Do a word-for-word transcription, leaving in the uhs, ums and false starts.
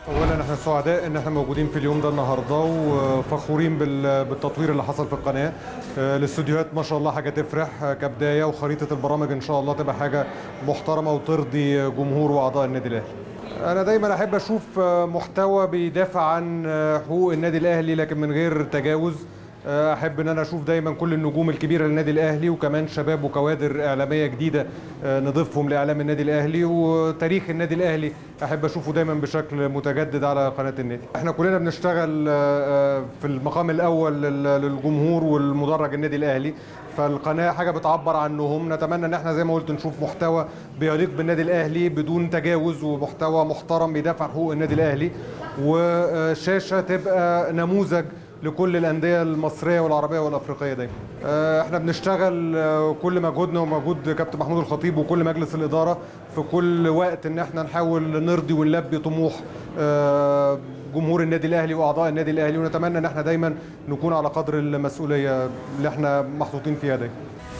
اولا احنا سعداء ان احنا موجودين في اليوم ده النهارده وفخورين بال- بالتطوير اللي حصل في القناه. آه، الاستوديوهات ما شاء الله حاجه تفرح آه، كبدايه، وخريطه البرامج ان شاء الله تبقى حاجه محترمه وترضي جمهور واعضاء النادي الاهلي. انا دايما احب اشوف آه، محتوى بيدافع عن آه، حقوق النادي الاهلي لكن من غير تجاوز. احب ان انا اشوف دايما كل النجوم الكبيره للنادي الاهلي، وكمان شباب وكوادر اعلاميه جديده آه، نضيفهم لاعلام النادي الاهلي، وتاريخ النادي الاهلي احب اشوفه دايما بشكل متجدد على قناه النادي. احنا كلنا بنشتغل آه، آه، في المقام الاول لل- للجمهور والمدرج النادي الاهلي، فالقناه حاجه بتعبر عنهم. نتمنى ان احنا زي ما قلت نشوف محتوى بيليق بالنادي الاهلي بدون تجاوز، ومحتوى محترم بيدافع عن حقوق النادي الاهلي، وشاشه تبقى نموذج لكل الانديه المصريه والعربيه والافريقيه دايما. آه، احنا بنشتغل آه، كل مجهودنا ومجهود كابتن محمود الخطيب وكل مجلس الاداره في كل وقت ان احنا نحاول نرضي ونلبي طموح آه، جمهور النادي الاهلي واعضاء النادي الاهلي، ونتمنى ان احنا دايما نكون على قدر المسؤوليه اللي احنا محطوطين فيها دايما.